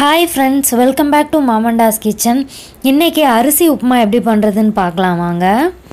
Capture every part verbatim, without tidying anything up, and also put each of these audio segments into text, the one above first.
Hi friends, welcome back to Mom and Dad's Kitchen. இன்னைக்கு அரிசி உப்புமா எப்படி பண்றதுன்னு பார்க்கலாம் வாங்க.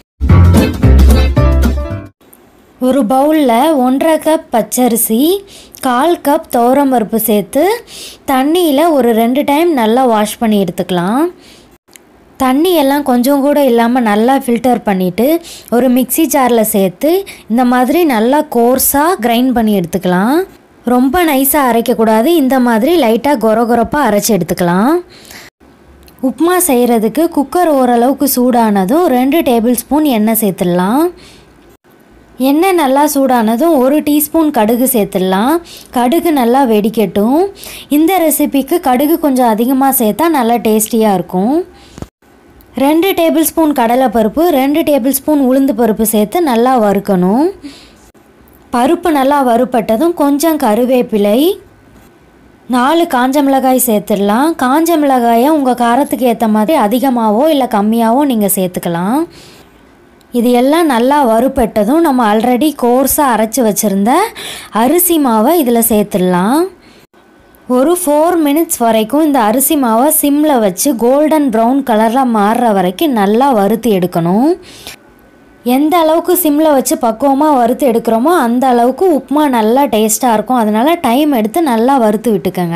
ஒரு பவுல்ல ஒன்றரை கப் பச்சரிசி, கால் கப் துவரம் பருப்பு சேர்த்து தண்ணியில ஒரு ரெண்டு டைம் நல்லா வாஷ் பண்ணி எடுத்துக்கலாம். தண்ணி எல்லாம் கொஞ்சம் கூட இல்லாம நல்லா ஃபில்டர் பண்ணிட்டு ஒரு மிக்ஸி ஜார்ல சேர்த்து இந்த மாதிரி நல்லா கோர்ஸா கிரைண்ட் பண்ணி எடுத்துக்கலாம். ரொம்ப நைஸா அரைக்க கூடாது, இந்த மாதிரி லைட்டா கொரகொரப்பா அரைச்சு எடுத்துக்கலாம். உப்புமா செய்யறதுக்கு குக்கர் ஓரளவுக்கு சூடானதும் ரெண்டு டேபிள் ஸ்பூன் எண்ணெய் சேர்த்துடலாம். எண்ணெய் நல்லா சூடானதும் ஒரு டீஸ்பூன் கடுகு சேர்த்துடலாம். கடுகு நல்லா வெடிக்கட்டும். இந்த ரெசிபிக்கு கடுகு கொஞ்சம் அதிகமாக சேர்த்தா நல்லா டேஸ்டியாக இருக்கும். ரெண்டு டேபிள் ஸ்பூன் கடலைப்பருப்பு, ரெண்டு டேபிள் ஸ்பூன் உளுந்து பருப்பு சேர்த்து நல்லா வறுக்கணும். பருப்பு நல்லா வறுப்பட்டதும் கொஞ்சம் கருவேப்பிலை, நாலு காஞ்ச மிளகாய் சேர்த்துடலாம். காஞ்ச மிளகாயை உங்கள் காரத்துக்கு ஏற்ற மாதிரி அதிகமாகவோ இல்லை கம்மியாகவோ நீங்கள் சேர்த்துக்கலாம். இது எல்லாம் நல்லா வறுப்பட்டதும் நம்ம ஆல்ரெடி கோர்ஸாக அரைச்சி வச்சுருந்த அரிசி மாவை இதில் சேர்த்துடலாம். ஒரு ஃபோர் மினிட்ஸ் வரைக்கும் இந்த அரிசி மாவை சிம்மில் வச்சு கோல்டன் ப்ரௌன் கலரில் மாறுற வரைக்கும் நல்லா வறுத்து எடுக்கணும். எந்த அளவுக்கு சிம்மில் வச்சு பக்குவமாக வறுத்து எடுக்கிறோமோ அந்த அளவுக்கு உப்புமா நல்லா டேஸ்ட்டாக இருக்கும். அதனால் டைம் எடுத்து நல்லா வறுத்து விட்டுக்கோங்க.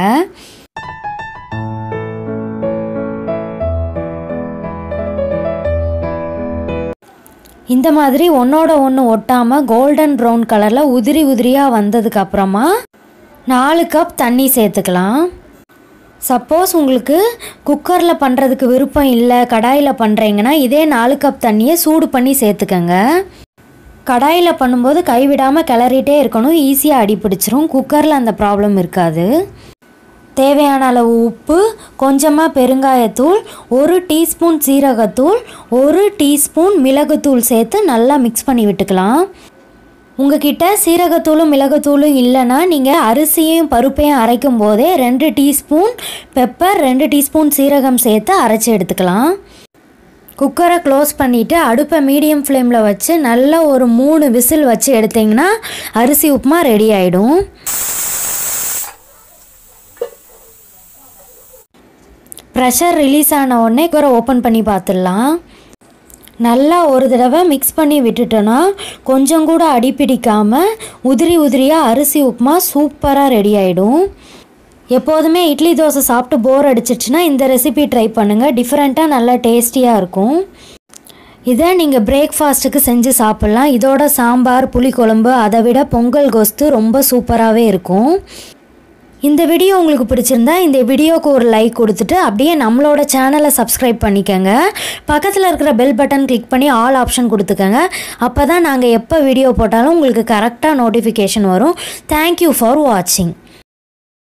இந்த மாதிரி ஒன்றோட ஒன்று ஒட்டாமல் கோல்டன் ப்ரௌன் கலரில் உதிரி உதிரியாக வந்ததுக்கு அப்புறமா நாலு கப் தண்ணி சேர்த்துக்கலாம். சப்போஸ் உங்களுக்கு குக்கரில் பண்ணுறதுக்கு விருப்பம் இல்லை, கடாயில் பண்ணுறீங்கன்னா இதே நாலு கப் தண்ணியை சூடு பண்ணி சேர்த்துக்கங்க. கடாயில் பண்ணும்போது கைவிடாமல் கிளறிட்டே இருக்கணும், ஈஸியாக அடி பிடிச்சிரும். குக்கரில் அந்த ப்ராப்ளம் இருக்காது. தேவையான அளவு உப்பு, கொஞ்சமாக பெருங்காயத்தூள், ஒரு டீஸ்பூன் சீரகத்தூள், ஒரு டீஸ்பூன் மிளகுத்தூள் சேர்த்து நல்லா மிக்ஸ் பண்ணி விட்டுக்கலாம். உங்ககிட்ட சீரகத்தூளும் மிளகுத்தூளும் இல்லைன்னா நீங்கள் அரிசியும் பருப்பையும் அரைக்கும் போதே ரெண்டு டீஸ்பூன் பெப்பர், ரெண்டு டீஸ்பூன் சீரகம் சேர்த்து அரைச்சி எடுத்துக்கலாம். குக்கரை க்ளோஸ் பண்ணிவிட்டு அடுப்பை மீடியம் ஃப்ளேமில் வச்சு நல்லா ஒரு மூணு விசில் வச்சு எடுத்திங்கன்னா அரிசி உப்புமா ரெடி ஆகிடும். ப்ரெஷர் ரிலீஸ் ஆன உடனே குக்கரை ஓப்பன் பண்ணி பார்த்துடலாம். நல்லா ஒரு தடவை மிக்ஸ் பண்ணி விட்டுட்டோன்னா கொஞ்சம் கூட அடி பிடிக்காமல் உதிரி உதிரியாக அரிசி உப்புமா சூப்பராக ரெடி ஆகிடும். எப்போதுமே இட்லி தோசை சாப்பிட்டு போர் அடிச்சிச்சுன்னா இந்த ரெசிபி ட்ரை பண்ணுங்கள். டிஃப்ரெண்ட்டாக நல்லா டேஸ்டியாக இருக்கும். இதை நீங்கள் பிரேக்ஃபாஸ்ட்டுக்கு செஞ்சு சாப்பிட்லாம். இதோட சாம்பார், புளிக்குழம்பு, அதை விட பொங்கல் கோஸ்து ரொம்ப சூப்பராகவே இருக்கும். இந்த வீடியோ உங்களுக்கு பிடிச்சிருந்தா இந்த வீடியோவுக்கு ஒரு லைக் கொடுத்துட்டு அப்படியே நம்மளோட சேனலை சப்ஸ்கிரைப் பண்ணிக்கோங்க. பக்கத்தில் இருக்கிற பெல் பட்டன் கிளிக் பண்ணி ஆல் ஆப்ஷன் கொடுத்துக்கோங்க. அப்போ தான் நாங்கள் எப்போ வீடியோ போட்டாலும் உங்களுக்கு கரெக்டாக நோட்டிஃபிகேஷன் வரும். தேங்க்யூ ஃபார் வாட்சிங்.